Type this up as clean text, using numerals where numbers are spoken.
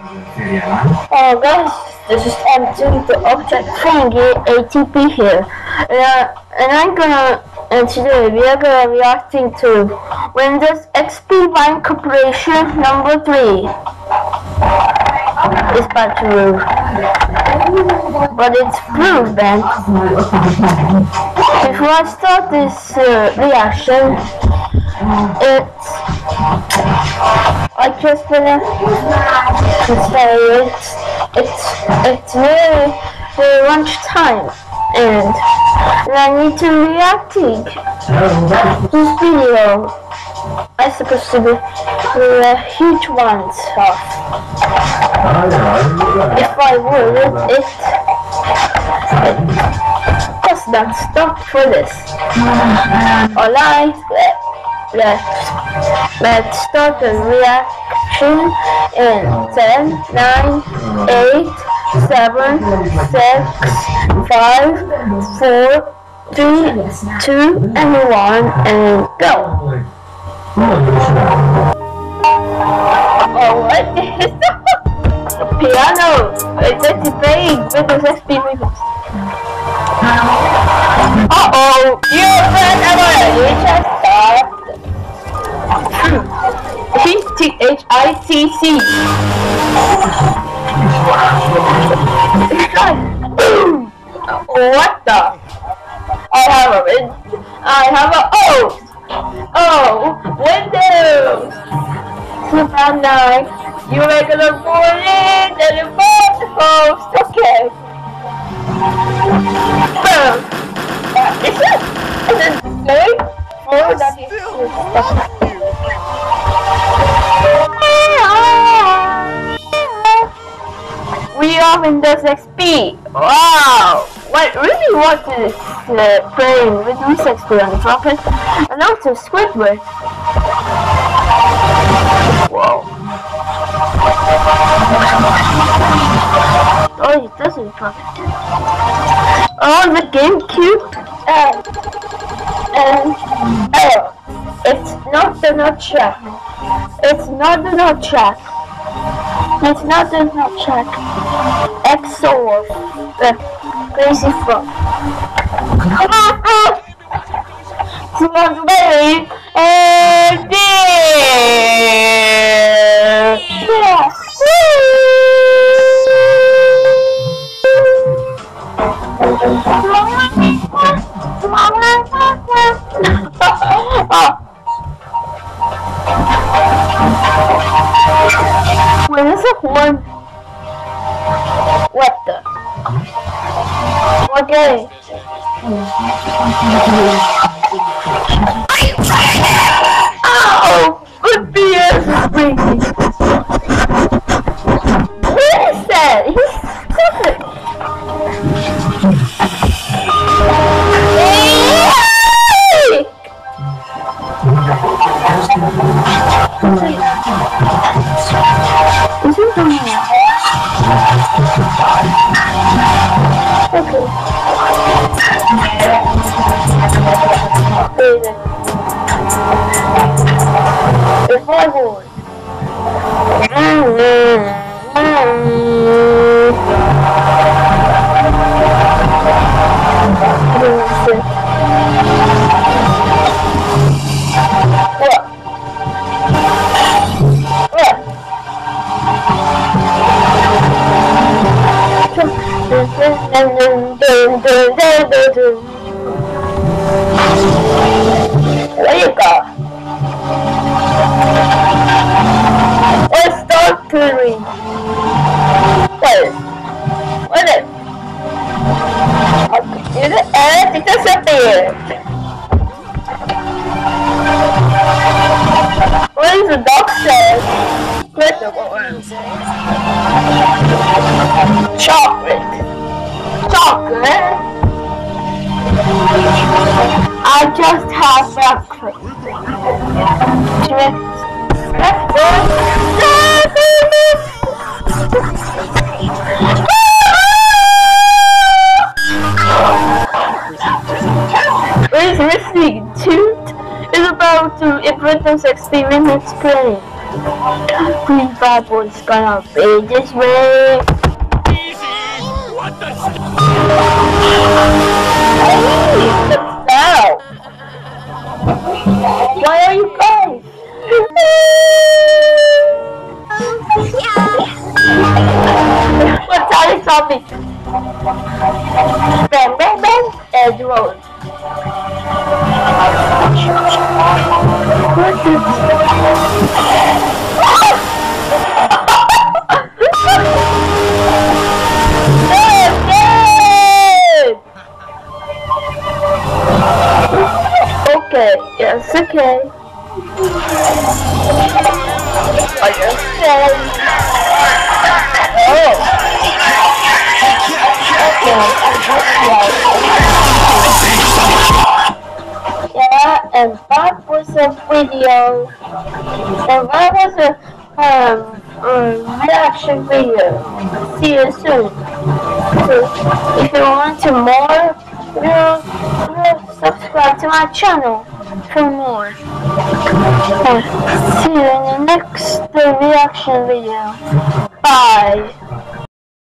Oh guys, this is I'm doing the object thingy ATP here, and I'm gonna and today we are gonna reacting to Windows XP Line compilation number 3. It's bad to move, but it's blue then. Before I start this reaction, I just wanna say it's really lunch time, and I need to reacting this video. I'm supposed to be a huge one, so if I would, it does not stop for this. Alright, let's start the reaction in 10, 9, 8, 7, 6, 5, 4, 3, 2, and 1, and go! Oh, what is the piano? It's playing Windows XP Remix. Uh-oh, your friend already just stopped. THITC. What the? I have a Windows! Super nice. You regular morning and you post. Okay. Boom. Is it good? Oh, that is we are Windows XP. Wow. What really want is playing with Windows XP on the trumpet and also Squidward. Whoa. Oh, it doesn't perfect. Oh, the GameCube. It's not the nut track. It's not the nut track. It's not the nut track. XOR. Crazy fun. Come on, baby. And yeah. Where's the horn? What the? Okay. Oh! Good BS is crazy. What is that? He's stupid. If I would. There you go. Let's start clearing. What is it? Okay, and it disappeared. What is the dog say? Click the one. Chocolate. I just have breakfast. What is missing? Toot is about to implement Windows XP Remix playing. Green that was gonna be this way. What the Now, why are you guys? What's all this on me? Bang, bang, bang, and roll. What Okay, yes, okay. Understand. Oh. Yeah, and that was a video. And that was a reaction video. See you soon. So if you want to more, subscribe to my channel for more. See you in the next reaction video. Bye.